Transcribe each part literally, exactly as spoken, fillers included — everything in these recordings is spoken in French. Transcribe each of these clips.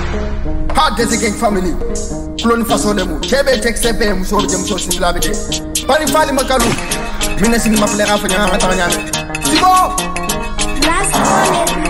Hard as a gang family. Clone façon de mou. Kebe tek sepe muso de muso si la bete. Bari fali makalu. Mina sini ma plera fa nyama tanya. Sibo. Last one.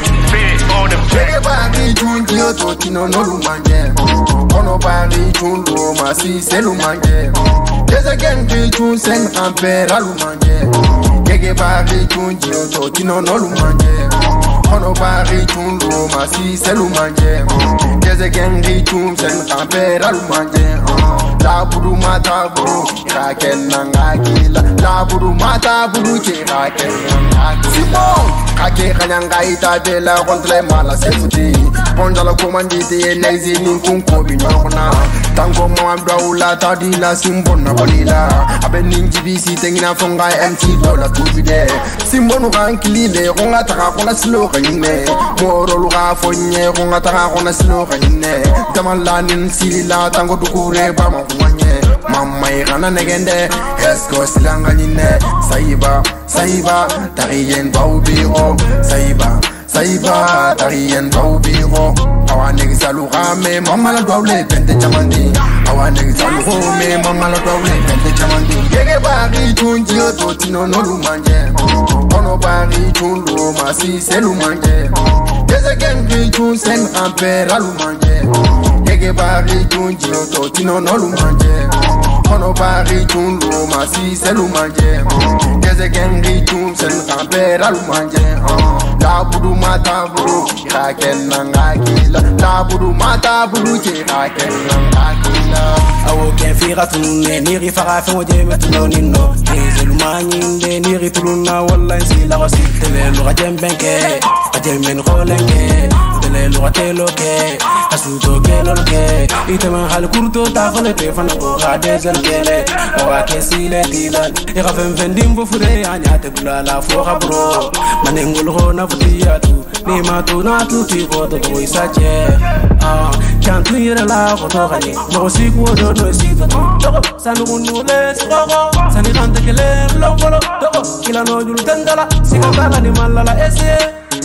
Kebe bari junji oto tino no lumanje. Ono bari junlo ma si se lumanje. There's a gang to send ampere lumanje. Kebe bari junji oto tino no lumanje. Ono bari junlo ma si se lumanje. There's a gang to send ampere lumanje. La buru mata buru kaken nangakila. La buru mata buru che kaken nangakila. Simon kake kanyanga ita bela kontre mala sefuti. Ponja la komandite nezi ni kunko binyona. Tango mo abdaula tadila simbona balila. Abe ninji bisi tengina fonga M T dola tubide. Simbonu kankilile konga taka kona slow kanyine. Moro luga fonye konga taka kona slow kanyine. Tamala nin silila tango dukure bama kumanye. Mama irana negende esko silanga nyine. Saiba saiba tariyen baubiro. Saiba saiba tariyen baubiro. Awa negi salu rame mama la dwaule pente chamandi. Awa negi salu rame mama la dwaule pente chamandi. Gege bari tunji oto tino no lumanje. Ono bari tunlo masi se lumanje. Geze gengi tun sen ampere lumanje. Gege bari tunji oto tino no lumanje. Ono bari tunlo masi se lumanje. Geze gengi tun sen ampere lumanje. La budu mata buru kaken nangakila. La budu mata buru che kaken nangakila. Awo ken fira tunne niri fara fe moje metuno ninno. Nizelu manyinde niri tuluna walla insi la wasi. Tele luga jembenke, ajemen kholenke. Tele luga teloke, asuto kelolke. Itema hal kurto ta kholete fana ko gade zelkele. Awa kesile dilan, ira fen fendim fure anya te bulala fo gabro. Manengul khona futiyatu, ni matu na tuti ko to ko isache. Ah, chantu yere la ko to gani. Mo siku do do siku. Togo sanu nule soko, sani kante kele lokolo. Togo kila no jul tendala, sikata ni malala ese.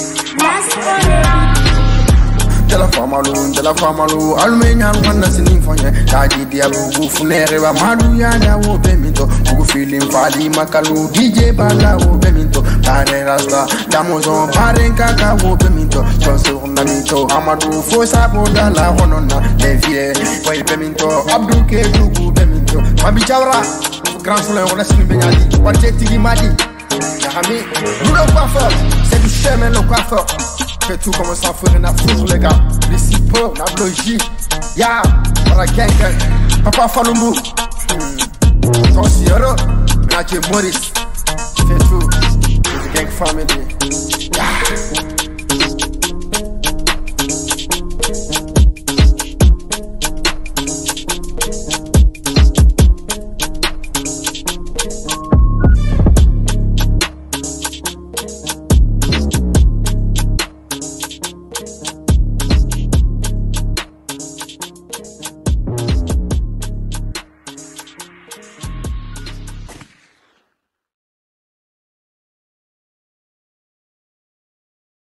Last one. Tela famalu, tela famalu, almenya ngwana sinifanye. Kaji dia bugu funere wa madu ya ya wo bemito. Bugu feeling fali makalu, D J bala wo bemito. Pare rasta, damozo pare kaka wo bemito. Jonso na mito, amadu fosa boda la honona. Devie, boy bemito, abdu ke bugu bemito. Mabi chawra, grand soleil on a sini benyadi. Warte tigi madi. Yahami, nous le coiffeur, c'est du chemin le coiffeur. Fais tout comme ça, faut rien à foutre les gars. Les six pots, la logie. Ya, voilà gang gang. Papa Falumbu. Ton sierra, Mathieu Maurice. Fais tout, c'est gang family. Ya.